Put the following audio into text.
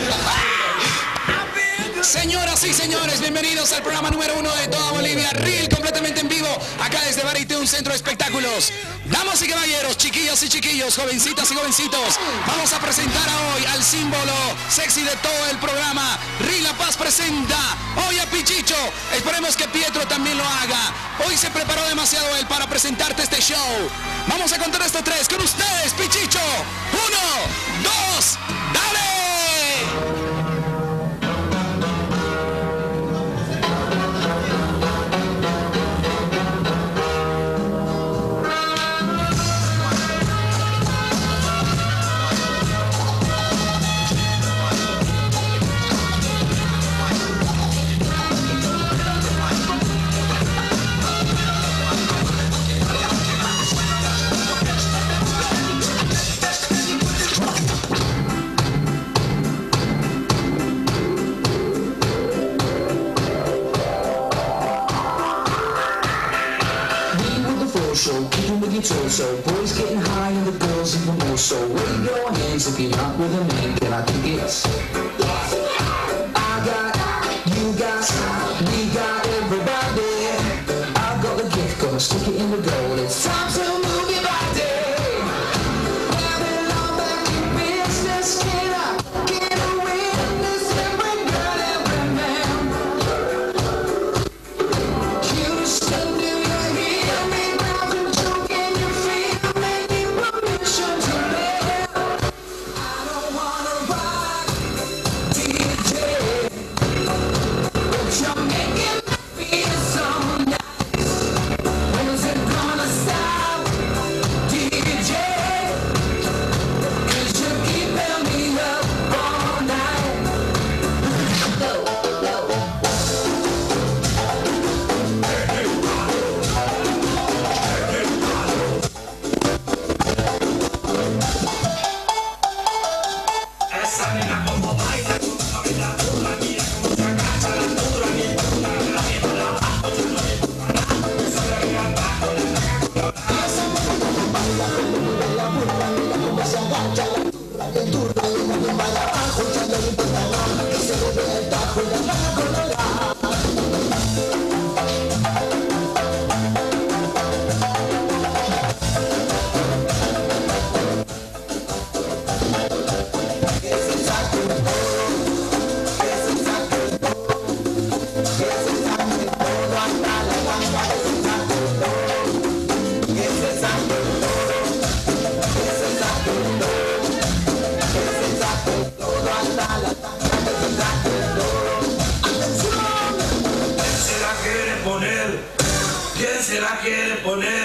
Señoras y señores, bienvenidos al programa número 1 de toda Bolivia, Reel, completamente en vivo, acá desde Barite, un centro de espectáculos. Damas y caballeros, chiquillas y chiquillos, jovencitas y jovencitos, vamos a presentar hoy al símbolo sexy de todo el programa. Reel La Paz presenta hoy a Pichicho. Esperemos que Pietro también lo haga. Hoy se preparó demasiado él para presentarte este show. Vamos a contar hasta 3 con ustedes, Pichicho. 1, 2, ¡dale! So kicking with your torso, boys getting high and the girls even more so. Wave your hands if you're not with a man, can I think it's I got, you got, we got everybody. I got the gift, gonna stick it in the gold. It's time to move your body. Babylon, back to business, can I get a witness? Every girl, every man. You still do your hear me? ¿Quién se la quiere poner?